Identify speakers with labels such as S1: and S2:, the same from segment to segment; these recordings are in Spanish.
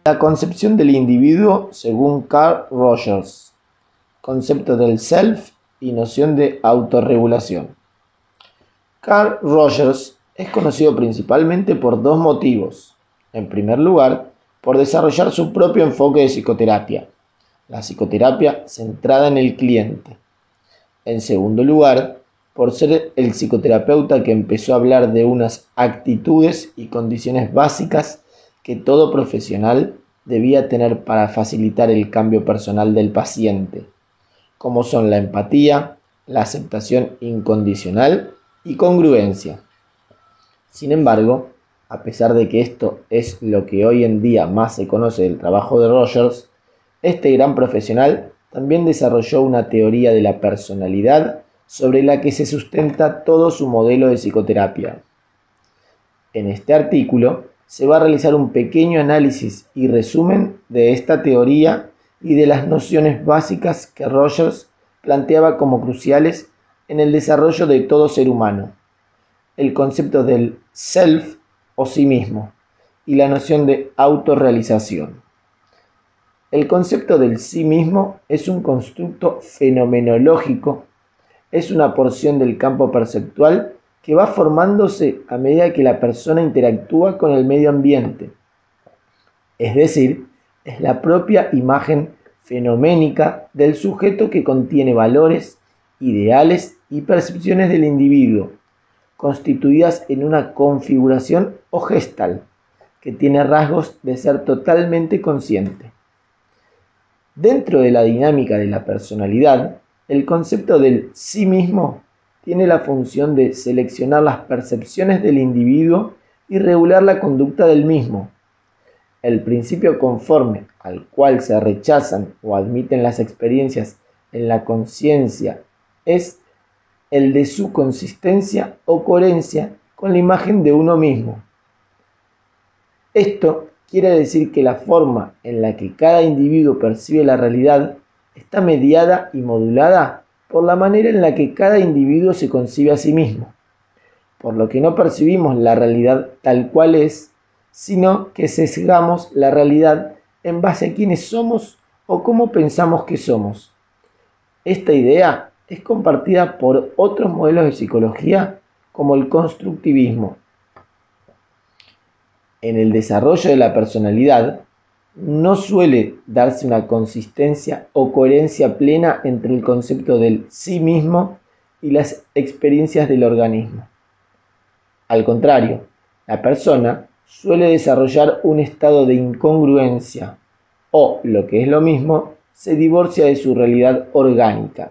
S1: La concepción del individuo según Carl Rogers, concepto del self y noción de autorregulación. Carl Rogers es conocido principalmente por dos motivos. En primer lugar, por desarrollar su propio enfoque de psicoterapia, la psicoterapia centrada en el cliente. En segundo lugar, por ser el psicoterapeuta que empezó a hablar de unas actitudes y condiciones básicas que todo profesional debía tener para facilitar el cambio personal del paciente, como son la empatía, la aceptación incondicional y congruencia. Sin embargo, a pesar de que esto es lo que hoy en día más se conoce del trabajo de Rogers, este gran profesional también desarrolló una teoría de la personalidad sobre la que se sustenta todo su modelo de psicoterapia. En este artículo se va a realizar un pequeño análisis y resumen de esta teoría y de las nociones básicas que Rogers planteaba como cruciales en el desarrollo de todo ser humano: el concepto del self o sí mismo y la noción de autorrealización. El concepto del sí mismo es un constructo fenomenológico, es una porción del campo perceptual que va formándose a medida que la persona interactúa con el medio ambiente. Es decir, es la propia imagen fenoménica del sujeto que contiene valores, ideales y percepciones del individuo, constituidas en una configuración o gestal, que tiene rasgos de ser totalmente consciente. Dentro de la dinámica de la personalidad, el concepto del sí mismo tiene la función de seleccionar las percepciones del individuo y regular la conducta del mismo. El principio conforme al cual se rechazan o admiten las experiencias en la conciencia es el de su consistencia o coherencia con la imagen de uno mismo. Esto quiere decir que la forma en la que cada individuo percibe la realidad está mediada y modulada por la manera en la que cada individuo se concibe a sí mismo, por lo que no percibimos la realidad tal cual es, sino que sesgamos la realidad en base a quiénes somos o cómo pensamos que somos. Esta idea es compartida por otros modelos de psicología como el constructivismo. En el desarrollo de la personalidad no suele darse una consistencia o coherencia plena entre el concepto del sí mismo y las experiencias del organismo. Al contrario, la persona suele desarrollar un estado de incongruencia o, lo que es lo mismo, se divorcia de su realidad orgánica.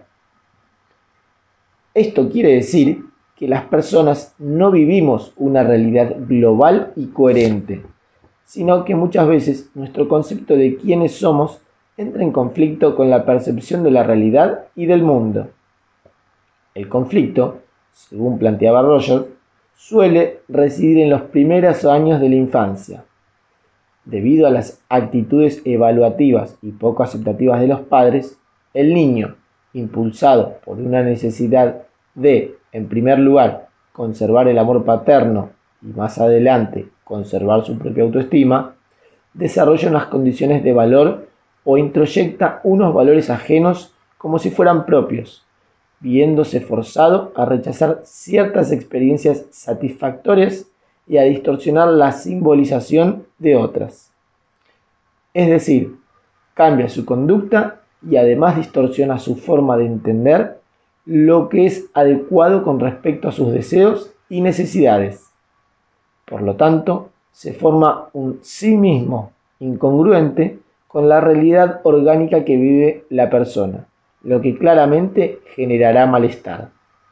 S1: Esto quiere decir que las personas no vivimos una realidad global y coherente, sino que muchas veces nuestro concepto de quiénes somos entra en conflicto con la percepción de la realidad y del mundo. El conflicto, según planteaba Rogers, suele residir en los primeros años de la infancia. Debido a las actitudes evaluativas y poco aceptativas de los padres, el niño, impulsado por una necesidad de, en primer lugar, conservar el amor paterno y más adelante conservar su propia autoestima, desarrolla unas condiciones de valor o introyecta unos valores ajenos como si fueran propios, viéndose forzado a rechazar ciertas experiencias satisfactorias y a distorsionar la simbolización de otras. Es decir, cambia su conducta y además distorsiona su forma de entender lo que es adecuado con respecto a sus deseos y necesidades. Por lo tanto, se forma un sí mismo incongruente con la realidad orgánica que vive la persona, lo que claramente generará malestar.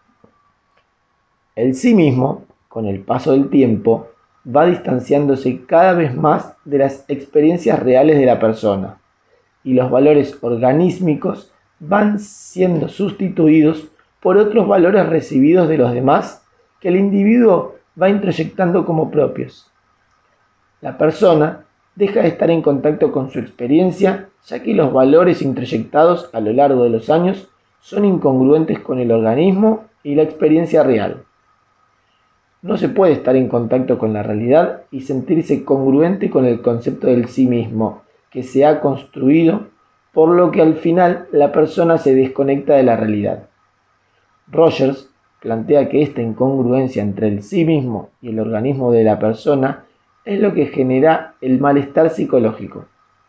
S1: El sí mismo, con el paso del tiempo, va distanciándose cada vez más de las experiencias reales de la persona, y los valores organísmicos van siendo sustituidos por otros valores recibidos de los demás que el individuo va introyectando como propios. La persona deja de estar en contacto con su experiencia, ya que los valores introyectados a lo largo de los años son incongruentes con el organismo y la experiencia real. no se puede estar en contacto con la realidad y sentirse congruente con el concepto del sí mismo que se ha construido, por lo que al final la persona se desconecta de la realidad. Rogers plantea que esta incongruencia entre el sí mismo y el organismo de la persona es lo que genera el malestar psicológico.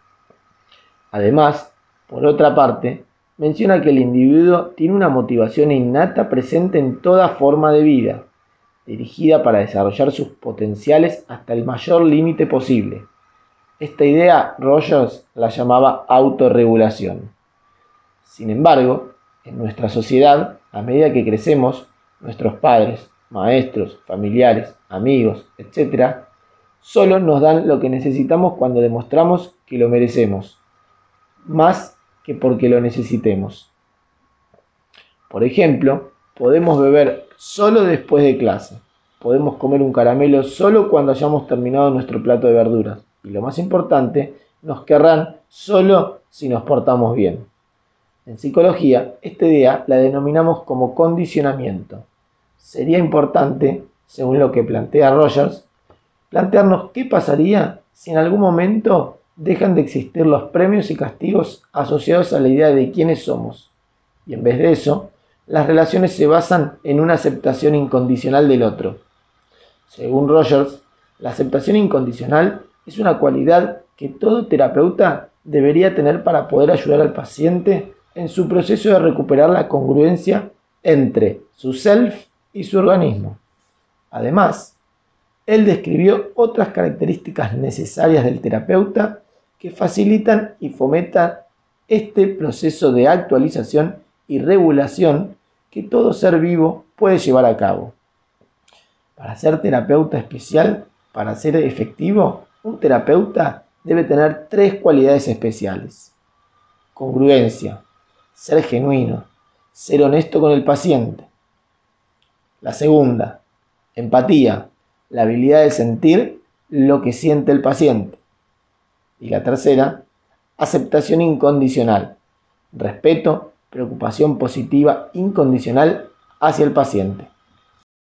S1: Además, por otra parte, menciona que el individuo tiene una motivación innata presente en toda forma de vida, dirigida para desarrollar sus potenciales hasta el mayor límite posible. Esta idea Rogers la llamaba autorregulación. Sin embargo, en nuestra sociedad, a medida que crecemos, nuestros padres, maestros, familiares, amigos, etc., solo nos dan lo que necesitamos cuando demostramos que lo merecemos, más que porque lo necesitemos. Por ejemplo, podemos beber solo después de clase, podemos comer un caramelo solo cuando hayamos terminado nuestro plato de verduras, y lo más importante, nos querrán solo si nos portamos bien. En psicología, esta idea la denominamos como condicionamiento. Sería importante, según lo que plantea Rogers, plantearnos qué pasaría si en algún momento dejan de existir los premios y castigos asociados a la idea de quiénes somos. Y en vez de eso, las relaciones se basan en una aceptación incondicional del otro. Según Rogers, la aceptación incondicional es una cualidad que todo terapeuta debería tener para poder ayudar al paciente en su proceso de recuperar la congruencia entre su self y su organismo. Además, él describió otras características necesarias del terapeuta que facilitan y fomentan este proceso de actualización y regulación que todo ser vivo puede llevar a cabo. Para ser terapeuta especial, para ser efectivo, un terapeuta debe tener 3 cualidades especiales: congruencia, ser genuino, ser honesto con el paciente. La segunda, empatía, la habilidad de sentir lo que siente el paciente. Y la tercera, aceptación incondicional, respeto, preocupación positiva incondicional hacia el paciente.